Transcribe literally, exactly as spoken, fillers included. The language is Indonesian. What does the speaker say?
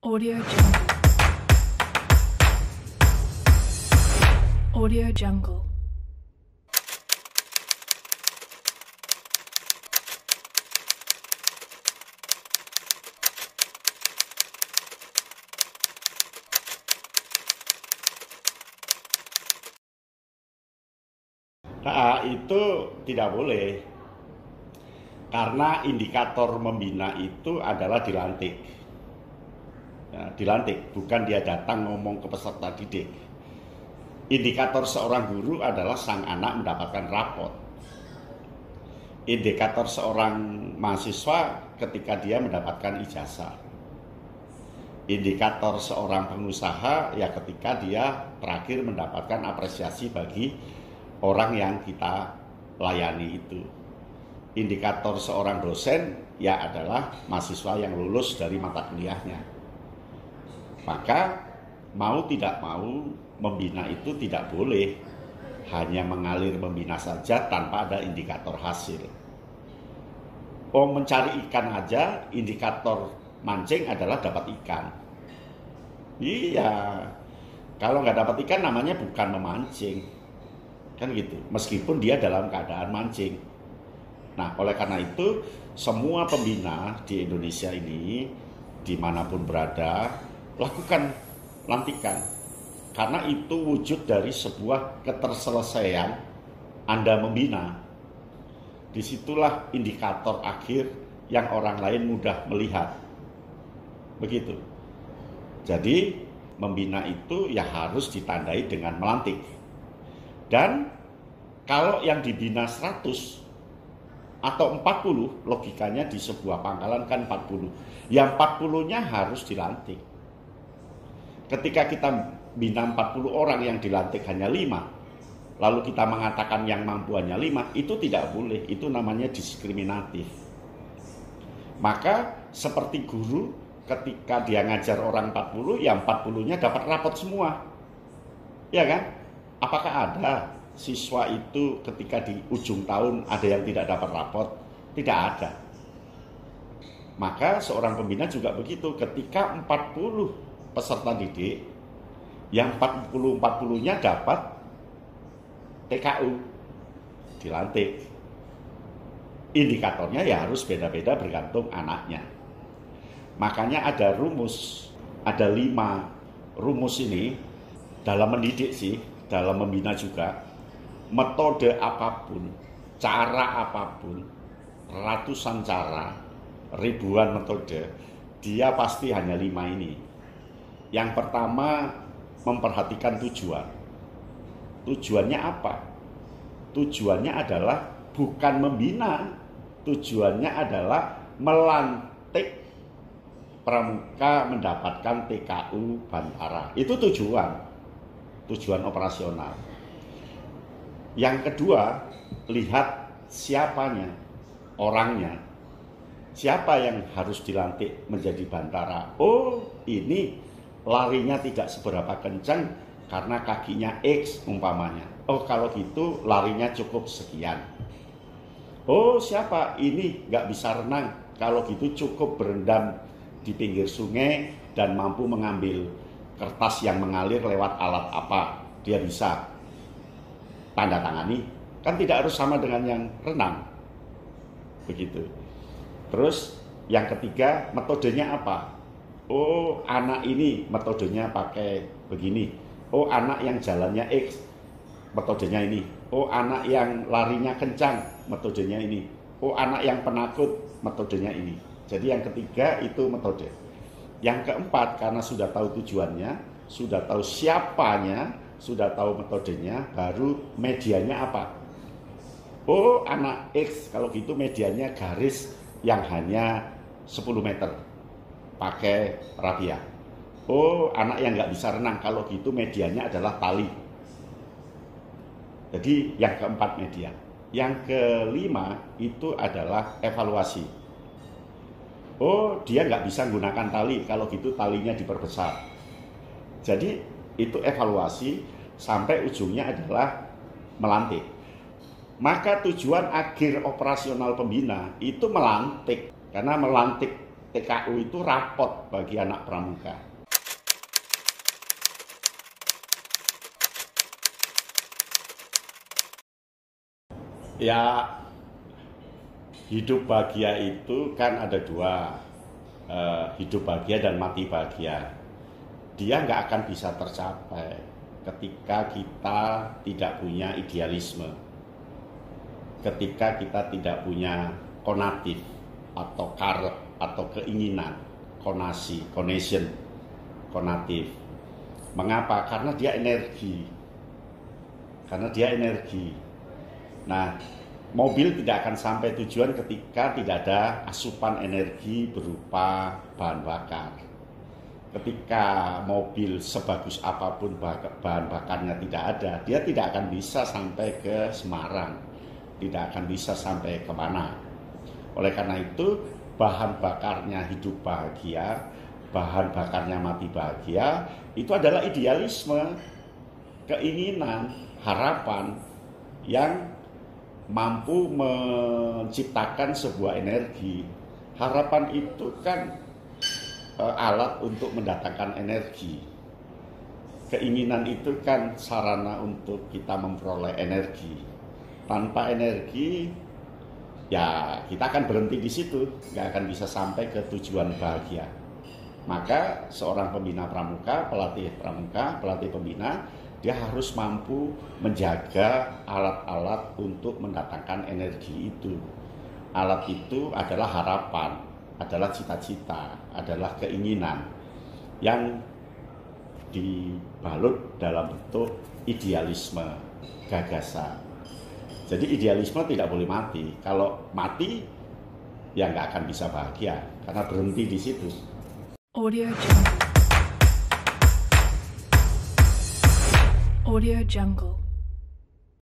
Audio Jungle. Audio Jungle. Nah, itu tidak boleh, karena indikator membina itu adalah dilantik. Ya, dilantik, bukan dia datang ngomong ke peserta didik. Indikator seorang guru adalah sang anak mendapatkan rapot. Indikator seorang mahasiswa ketika dia mendapatkan ijazah. Indikator seorang pengusaha ya ketika dia terakhir mendapatkan apresiasi bagi orang yang kita layani itu. Indikator seorang dosen ya adalah mahasiswa yang lulus dari mata kuliahnya. Maka mau tidak mau membina itu tidak boleh hanya mengalir membina saja tanpa ada indikator hasil. Oh, mencari ikan aja indikator mancing adalah dapat ikan. Iya, kalau nggak dapat ikan namanya bukan memancing. Kan gitu, meskipun dia dalam keadaan mancing. Nah, oleh karena itu semua pembina di Indonesia ini dimanapun berada lakukan lantikan, karena itu wujud dari sebuah keterselesaian Anda membina. Disitulah indikator akhir yang orang lain mudah melihat. Begitu. Jadi membina itu ya harus ditandai dengan melantik. Dan kalau yang dibina seratus atau empat puluh, logikanya di sebuah pangkalan kan empat puluh. Yang empat puluh-nya harus dilantik. Ketika kita bina empat puluh orang yang dilantik hanya lima, lalu kita mengatakan yang mampu hanya lima, itu tidak boleh, itu namanya diskriminatif. Maka seperti guru ketika dia ngajar orang empat puluh, yang empat puluh-nya dapat rapot semua. Ya kan? Apakah ada siswa itu ketika di ujung tahun ada yang tidak dapat rapot? Tidak ada. Maka seorang pembina juga begitu, ketika empat puluh peserta didik, yang empat puluh empat puluh-nya dapat T K U, dilantik. Indikatornya ya harus beda-beda bergantung anaknya. Makanya ada rumus, ada lima rumus ini dalam mendidik sih, dalam membina juga. Metode apapun, cara apapun, ratusan cara, ribuan metode, dia pasti hanya lima ini. Yang pertama, memperhatikan tujuan. Tujuannya apa? Tujuannya adalah bukan membina. Tujuannya adalah melantik pramuka mendapatkan T K U Bantara. Itu tujuan. Tujuan operasional. Yang kedua, lihat siapanya, orangnya. Siapa yang harus dilantik menjadi Bantara? Oh, ini larinya tidak seberapa kencang karena kakinya X umpamanya. Oh, kalau gitu larinya cukup sekian. Oh, siapa? Ini nggak bisa renang. Kalau gitu cukup berendam di pinggir sungai dan mampu mengambil kertas yang mengalir lewat alat apa. Dia bisa tanda tangani. Kan tidak harus sama dengan yang renang. Begitu. Terus yang ketiga, metodenya apa? Oh, anak ini metodenya pakai begini. Oh, anak yang jalannya X, metodenya ini. Oh, anak yang larinya kencang, metodenya ini. Oh, anak yang penakut, metodenya ini. Jadi yang ketiga itu metode. Yang keempat, karena sudah tahu tujuannya, sudah tahu siapanya, sudah tahu metodenya, baru medianya apa? Oh, anak X, kalau gitu medianya garis yang hanya sepuluh meter. Pakai rapia. Oh, anak yang nggak bisa renang, kalau gitu medianya adalah tali. Jadi yang keempat media. Yang kelima itu adalah evaluasi. Oh, dia nggak bisa menggunakan tali, kalau gitu talinya diperbesar. Jadi itu evaluasi sampai ujungnya adalah melantik. Maka tujuan akhir operasional pembina itu melantik, karena melantik T K U itu rapot bagi anak pramuka. Ya, hidup bahagia itu kan ada dua, eh, hidup bahagia dan mati bahagia. Dia nggak akan bisa tercapai ketika kita tidak punya idealisme, ketika kita tidak punya konatif atau karep atau keinginan, konasi, connection, konatif. Mengapa? Karena dia energi. Karena dia energi. Nah, mobil tidak akan sampai tujuan ketika tidak ada asupan energi berupa bahan bakar. Ketika mobil sebagus apapun bahan bakarnya tidak ada, dia tidak akan bisa sampai ke Semarang, tidak akan bisa sampai kemana. Oleh karena itu, bahan bakarnya hidup bahagia, bahan bakarnya mati bahagia, itu adalah idealisme, keinginan, harapan yang mampu menciptakan sebuah energi. Harapan itu kan e, alat untuk mendatangkan energi. Keinginan itu kan sarana untuk kita memperoleh energi. Tanpa energi, ya kita akan berhenti di situ, nggak akan bisa sampai ke tujuan bahagia. Maka seorang pembina pramuka, pelatih pramuka, pelatih pembina, dia harus mampu menjaga alat-alat untuk mendatangkan energi itu. Alat itu adalah harapan, adalah cita-cita, adalah keinginan yang dibalut dalam bentuk idealisme, gagasan. Jadi idealisme tidak boleh mati. Kalau mati, ya nggak akan bisa bahagia, karena berhenti di situ. Audio Jungle. Audio Jungle.